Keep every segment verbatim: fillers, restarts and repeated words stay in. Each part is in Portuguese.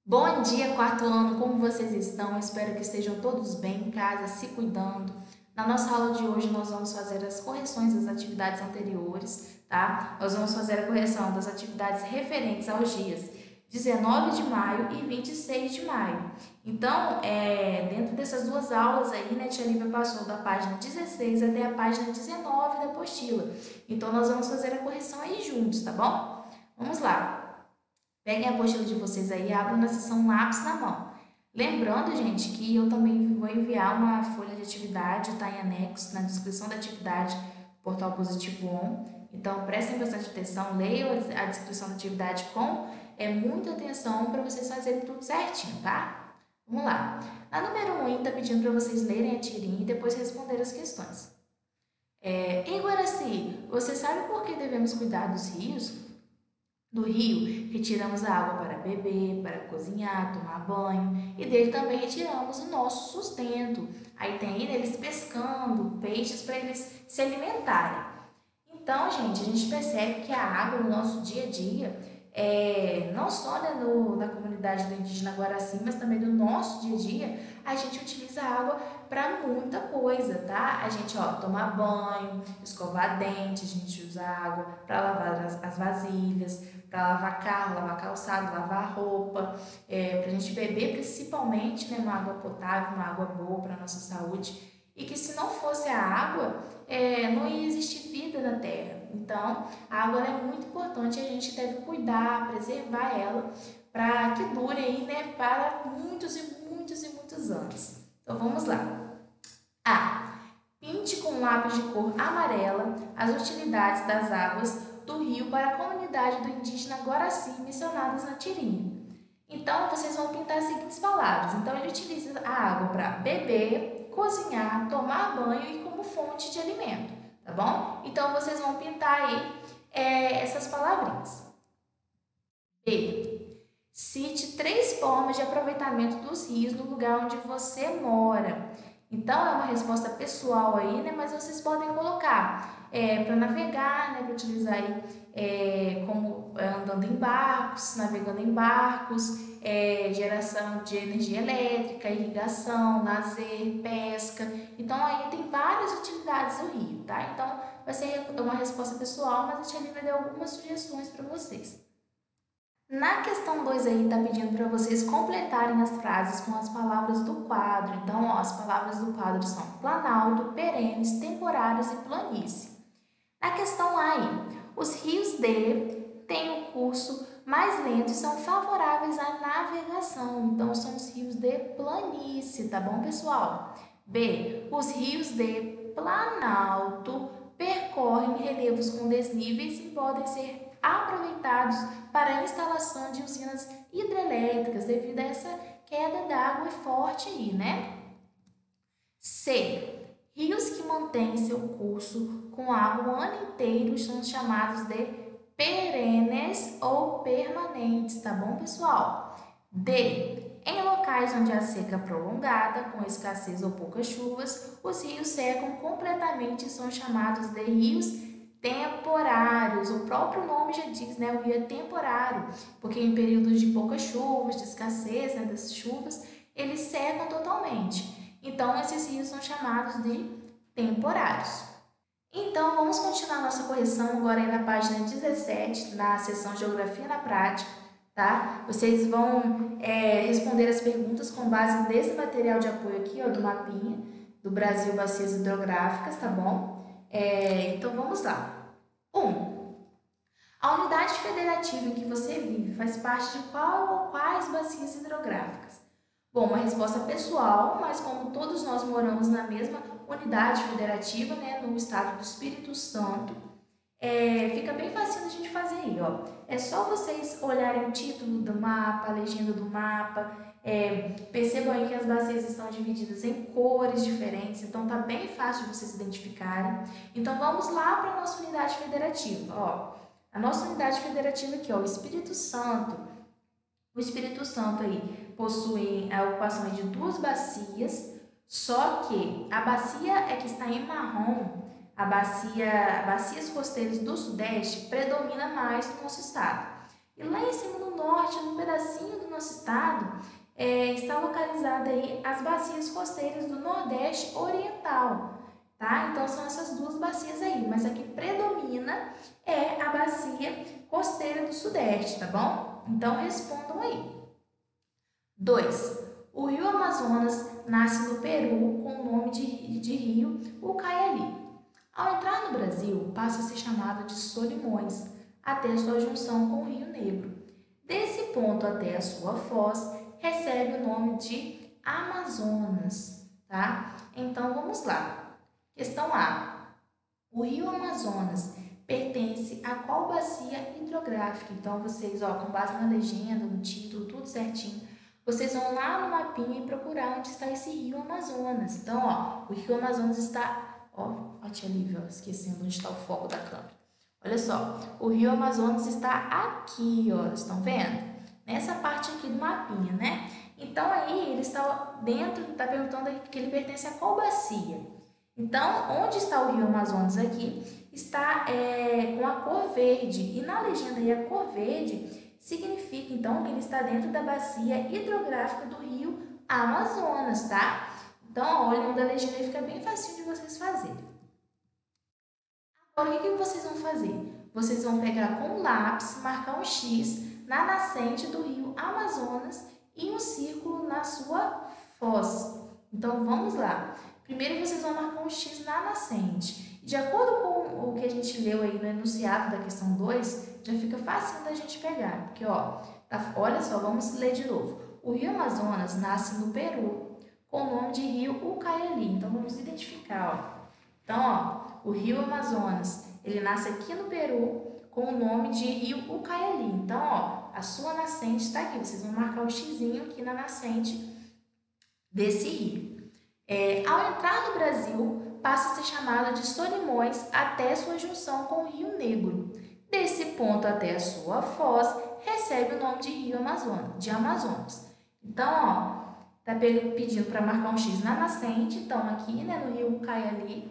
Bom dia, quarto ano, como vocês estão? Espero que estejam todos bem em casa, se cuidando. Na nossa aula de hoje, nós vamos fazer as correções das atividades anteriores, tá? Nós vamos fazer a correção das atividades referentes aos dias dezenove de maio e vinte e seis de maio. Então, é, dentro dessas duas aulas aí, né, Tia Lívia passou da página dezesseis até a página dezenove da apostila. Então, nós vamos fazer a correção aí juntos, tá bom? Vamos lá. Peguem a apostila de vocês aí e abram na seção lápis na mão. Lembrando, gente, que eu também vou enviar uma folha de atividade, está em anexo, na descrição da atividade, Portal Positivo On. Então, prestem bastante atenção, leiam a descrição da atividade com é, muita atenção para vocês fazerem tudo certinho, tá? Vamos lá. Na número um, está pedindo para vocês lerem a tirinha e depois responder as questões. É, em Guaraci, você sabe por que devemos cuidar dos rios? Do rio, retiramos a água para beber, para cozinhar, tomar banho e dele também retiramos o nosso sustento. Aí tem eles pescando peixes para eles se alimentarem. Então, gente, a gente percebe que a água no nosso dia a dia, é, não só né, no, na comunidade do indígena Guaraci, mas também no nosso dia a dia, a gente utiliza a água para muita coisa, tá? A gente, ó, tomar banho, escovar dente, a gente usa água para lavar as, as vasilhas, para lavar carro, lavar calçado, lavar roupa, é, para a gente beber principalmente né, uma água potável, uma água boa para a nossa saúde. E que se não fosse a água, é, não ia existir vida na Terra. Então, a água é muito importante e a gente deve cuidar, preservar ela para que dure aí, né, para muitos e muitos e muitos anos. Então, vamos lá. A. Pinte com lápis de cor amarela as utilidades das águas do rio para a comunidade do indígena Guaraci mencionadas na tirinha. Então, vocês vão pintar as seguintes palavras. Então, ele utiliza a água para beber, cozinhar, tomar banho e como fonte de alimento, tá bom? Então, vocês vão pintar aí é, essas palavrinhas. B. Cite três formas de aproveitamento dos rios no lugar onde você mora. Então, é uma resposta pessoal aí, né? Mas vocês podem colocar é, para navegar, né? Para utilizar aí é, como andando em barcos, navegando em barcos, é, geração de energia elétrica, irrigação, lazer, pesca. Então, aí tem várias utilidades do rio, tá? Então, vai ser uma resposta pessoal, mas a Tia Lívia deu algumas sugestões para vocês. Na questão dois aí, está pedindo para vocês completarem as frases com as palavras do quadro. Então, ó, as palavras do quadro são planalto, perenes, temporários e planície. Na questão A aí, os rios de têm o curso mais lento e são favoráveis à navegação. Então, são os rios de planície, tá bom, pessoal? B, os rios de planalto percorrem relevos com desníveis e podem ser aproveitados para a instalação de usinas hidrelétricas devido a essa queda d'água forte aí, né? C. Rios que mantêm seu curso com água o ano inteiro são chamados de perenes ou permanentes, tá bom, pessoal? D. Em locais onde há seca prolongada, com escassez ou poucas chuvas, os rios secam completamente e são chamados de rios temporários. O próprio nome já diz, né? O rio é temporário, porque em períodos de poucas chuvas, de escassez né, dessas chuvas, eles secam totalmente. Então, esses rios são chamados de temporários. Então, vamos continuar nossa correção agora aí na página dezessete, na seção Geografia na Prática, tá? Vocês vão é, responder as perguntas com base nesse material de apoio aqui, ó, do mapinha, do Brasil Bacias Hidrográficas, tá bom? É, então, vamos lá. um. A unidade federativa em que você vive faz parte de qual ou quais bacias hidrográficas? Bom, uma resposta pessoal, mas como todos nós moramos na mesma unidade federativa, né, no estado do Espírito Santo, é, fica bem fácil a gente fazer aí, ó. É só vocês olharem o título do mapa, a legenda do mapa, é, percebam aí que as bacias estão divididas em cores diferentes, então tá bem fácil de vocês identificarem. Então vamos lá para a nossa unidade federativa, ó. A nossa unidade federativa aqui, ó, o Espírito Santo. O Espírito Santo aí possui a ocupação de duas bacias, só que a bacia é que está em marrom, a bacia, bacias costeiras do Sudeste predomina mais no nosso estado. E lá em cima no norte, num pedacinho do nosso estado, é, está localizada aí as bacias costeiras do Nordeste Oriental, tá? Então são essas duas bacias aí, mas a que predomina é a bacia costeira do Sudeste, tá bom? Então respondam aí. dois. O rio Amazonas nasce no Peru com o nome de, de rio Ucayali. Ao entrar no Brasil, passa a ser chamado de Solimões, até sua junção com o Rio Negro. Desse ponto até a sua foz, recebe o nome de Amazonas, tá? Então, vamos lá. Questão A. O rio Amazonas pertence a qual bacia hidrográfica? Então, vocês, ó, com base na legenda, no título, tudo certinho, vocês vão lá no mapinha e procurar onde está esse rio Amazonas. Então, ó, o rio Amazonas está... Ó, ó, tia Lívia, ó, esquecendo onde está o foco da câmera. Olha só, o rio Amazonas está aqui, ó, estão vendo? Nessa parte aqui do mapinha, né? Então, aí, ele está dentro, está perguntando que ele pertence a qual bacia? Então, onde está o rio Amazonas aqui? Está é, com a cor verde. E na legenda aí, a cor verde significa, então, que ele está dentro da bacia hidrográfica do rio Amazonas, tá? Então, olha, da legenda aí fica bem facinho de vocês fazerem. Agora, o que, que vocês vão fazer? Vocês vão pegar com um lápis, marcar um X na nascente do rio Amazonas e um círculo na sua foz. Então, vamos lá. Primeiro, vocês vão marcar um X na nascente. De acordo com o que a gente leu aí no enunciado da questão dois, já fica fácil da gente pegar. Porque, ó, tá, olha só, vamos ler de novo. O rio Amazonas nasce no Peru com o nome de rio Ucayali. Então, vamos identificar, ó. Então, ó, o rio Amazonas, ele nasce aqui no Peru com o nome de rio Ucayali. Então, ó, a sua nascente está aqui. Vocês vão marcar o xizinho aqui na nascente desse rio. É, ao entrar no Brasil, passa a ser chamado de Solimões até sua junção com o Rio Negro. Desse ponto até a sua foz, recebe o nome de Rio Amazonas, de Amazonas. Então, ó, tá pedindo para marcar um X na nascente. Então, aqui, né, no Rio Ucayali,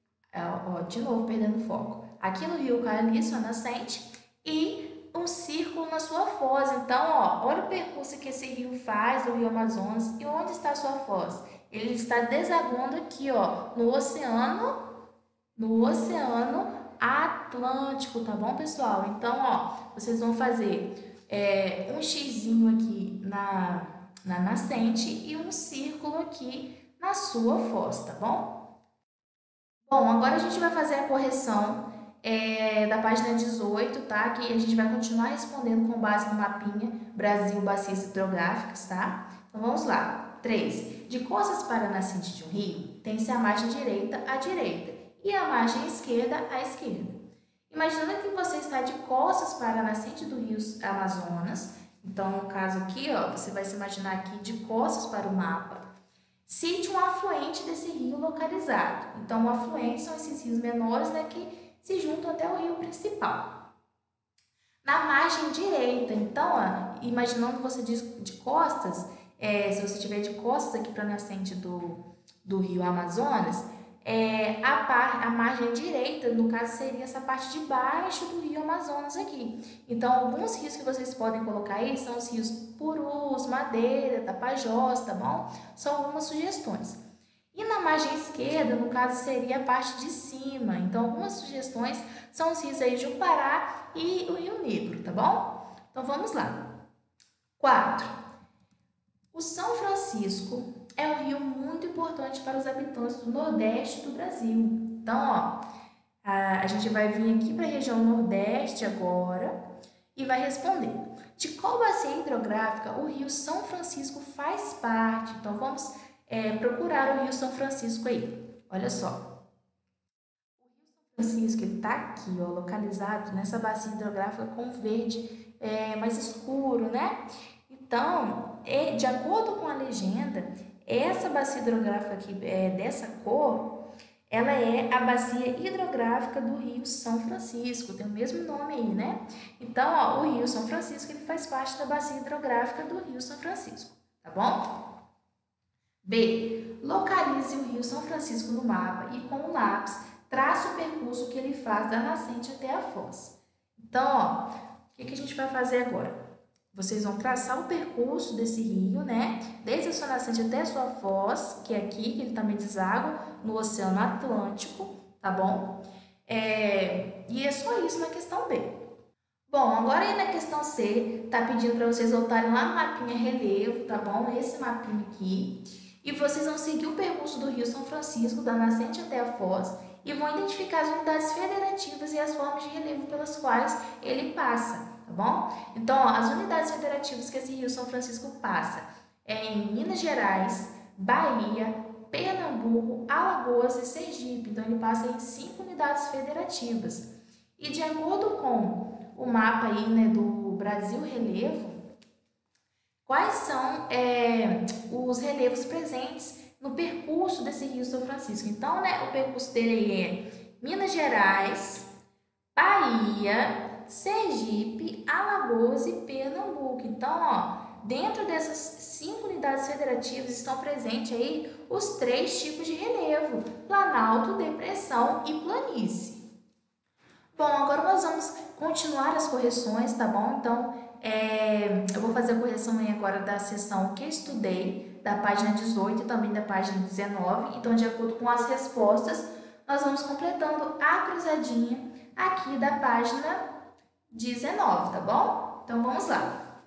ó, de novo, perdendo o foco. Aqui no Rio Ucayali, sua nascente, e um círculo na sua foz. Então, ó, olha o percurso que esse rio faz, do Rio Amazonas, e onde está a sua foz? Ele está desaguando aqui, ó, no oceano, no oceano Atlântico, tá bom, pessoal? Então, ó, vocês vão fazer é, um xizinho aqui na, na nascente e um círculo aqui na sua foz, tá bom? Bom, agora a gente vai fazer a correção é, da página dezoito, tá? Que a gente vai continuar respondendo com base no mapinha Brasil, bacias hidrográficas, tá? Então, vamos lá. três. De costas para a nascente de um rio, tem-se a margem direita à direita e a margem esquerda à esquerda. Imaginando que você está de costas para a nascente do rio Amazonas, então, no caso aqui, ó, você vai se imaginar aqui de costas para o mapa, cite um afluente desse rio localizado. Então, o afluente são esses rios menores, né, que se juntam até o rio principal. Na margem direita, então, ó, imaginando você de, de costas, É, se você estiver de costas aqui para a nascente do, do rio Amazonas, é, a, par, a margem direita, no caso, seria essa parte de baixo do rio Amazonas aqui. Então, alguns rios que vocês podem colocar aí são os rios Purus, Madeira, Tapajós, tá bom? São algumas sugestões. E na margem esquerda, no caso, seria a parte de cima. Então, algumas sugestões são os rios aí Jupará e o Rio Negro, tá bom? Então, vamos lá. quatro. O São Francisco é um rio muito importante para os habitantes do Nordeste do Brasil. Então, ó, a, a gente vai vir aqui para a região Nordeste agora e vai responder. De qual bacia hidrográfica o rio São Francisco faz parte? Então, vamos é, procurar o rio São Francisco aí. Olha só. O rio São Francisco está aqui, ó, localizado nessa bacia hidrográfica com verde é, mais escuro, né? Então, de acordo com a legenda, essa bacia hidrográfica aqui, é, dessa cor, ela é a bacia hidrográfica do Rio São Francisco, tem o mesmo nome aí, né? Então, ó, o Rio São Francisco, ele faz parte da bacia hidrográfica do Rio São Francisco, tá bom? B. Localize o Rio São Francisco no mapa e com o lápis, trace o percurso que ele faz da nascente até a foz. Então, ó, o que, que a gente vai fazer agora? Vocês vão traçar o percurso desse rio, né? Desde a sua nascente até a sua foz, que é aqui, que ele também deságua no Oceano Atlântico, tá bom? É, e é só isso na questão B. Bom, agora aí na questão C, tá pedindo para vocês voltarem lá no mapinha relevo, tá bom? Esse mapinha aqui. E vocês vão seguir o percurso do Rio São Francisco, da nascente até a foz, e vão identificar as unidades federativas e as formas de relevo pelas quais ele passa, tá bom? Então, ó, as unidades federativas que esse Rio São Francisco passa é em Minas Gerais, Bahia, Pernambuco, Alagoas e Sergipe. Então, ele passa em cinco unidades federativas. E de acordo com o mapa aí, né, do Brasil Relevo, quais são é, os relevos presentes no percurso desse Rio São Francisco? Então, né, o percurso dele é Minas Gerais, Bahia, Sergipe, Alagoas e Pernambuco. Então, ó, dentro dessas cinco unidades federativas estão presentes aí os três tipos de relevo: planalto, depressão e planície. Bom, agora nós vamos continuar as correções, tá bom? Então, é, eu vou fazer a correção aí agora da seção que estudei, da página dezoito e também da página dezenove. Então, de acordo com as respostas, nós vamos completando a cruzadinha aqui da página dezenove, tá bom? Então, vamos lá.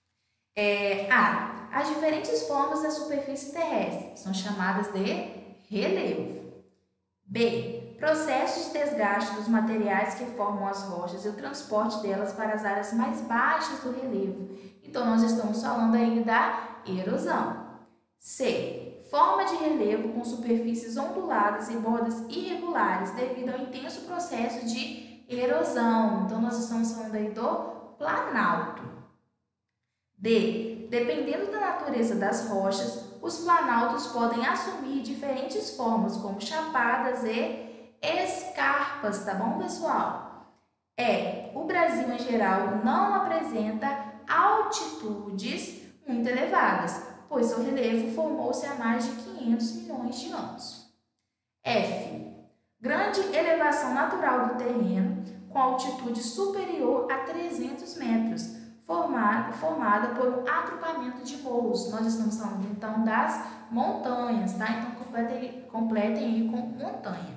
É, A. As diferentes formas da superfície terrestre são chamadas de relevo. B. Processos de desgaste dos materiais que formam as rochas e o transporte delas para as áreas mais baixas do relevo. Então, nós estamos falando aí da erosão. C. Forma de relevo com superfícies onduladas e bordas irregulares devido ao intenso processo de erosão. Então, nós estamos falando aí do planalto. D. Dependendo da natureza das rochas, os planaltos podem assumir diferentes formas, como chapadas e escarpas, tá bom, pessoal? É, o Brasil em geral não apresenta altitudes muito elevadas, pois seu relevo formou-se há mais de quinhentos milhões de anos. F. Grande elevação natural do terreno, com altitude superior a trezentos metros, formada, formada por um agrupamento de morros. Nós estamos falando então das montanhas, tá? Então completem, completem aí com montanha.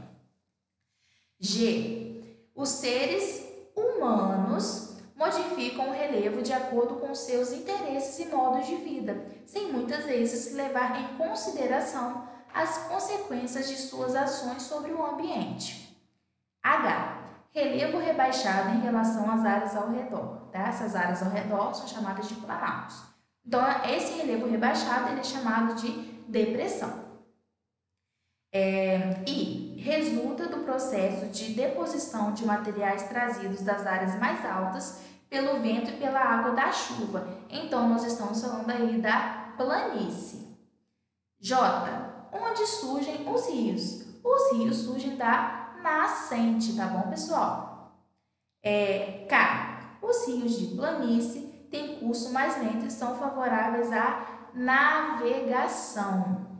G. Os seres humanos modificam o relevo de acordo com seus interesses e modos de vida, sem muitas vezes levar em consideração as consequências de suas ações sobre o ambiente. H. Relevo rebaixado em relação às áreas ao redor. Tá? Essas áreas ao redor são chamadas de planaltos. Então, esse relevo rebaixado ele é chamado de depressão. É, e resulta do processo de deposição de materiais trazidos das áreas mais altas pelo vento e pela água da chuva. Então, nós estamos falando aí da planície. J. Onde surgem os rios? Os rios surgem da nascente, tá bom, pessoal? É, K. Os rios de planície têm curso mais lento e são favoráveis à navegação.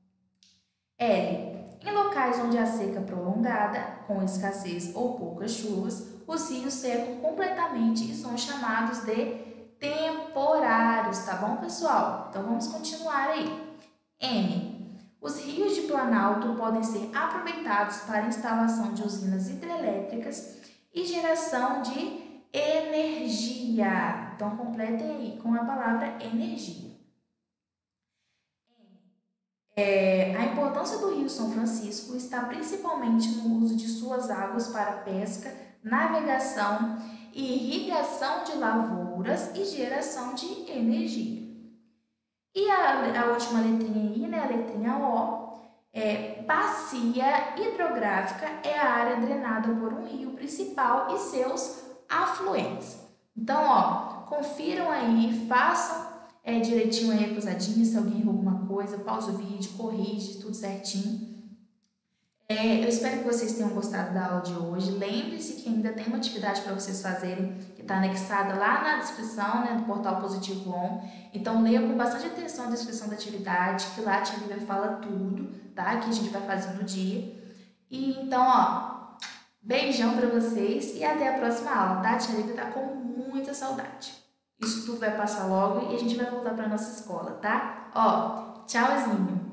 L. Em locais onde há seca prolongada, com escassez ou poucas chuvas, os rios secam completamente e são chamados de temporários, tá bom, pessoal? Então, vamos continuar aí. M. Os rios de planalto podem ser aproveitados para a instalação de usinas hidrelétricas e geração de energia. Então, completem aí com a palavra energia. É, a importância do Rio São Francisco está principalmente no uso de suas águas para pesca, navegação, irrigação de lavouras e geração de energia. E a, a última letrinha aí, né, a letrinha O, é bacia hidrográfica é a área drenada por um rio principal e seus afluentes. Então, ó, confiram aí, façam É, direitinho aí a cruzadinha, se alguém errou alguma coisa, pausa o vídeo, corrige, tudo certinho. É, eu espero que vocês tenham gostado da aula de hoje. Lembre-se que ainda tem uma atividade para vocês fazerem, que está anexada lá na descrição, né, do portal Positivo On. Então, leia com bastante atenção a descrição da atividade, que lá a tia Lívia fala tudo, tá? Que a gente vai fazer no dia. E então, ó, beijão para vocês e até a próxima aula, tá? A tia Lívia tá com muito muita saudade. Isso tudo vai passar logo e a gente vai voltar para nossa escola, tá? Ó, tchauzinho!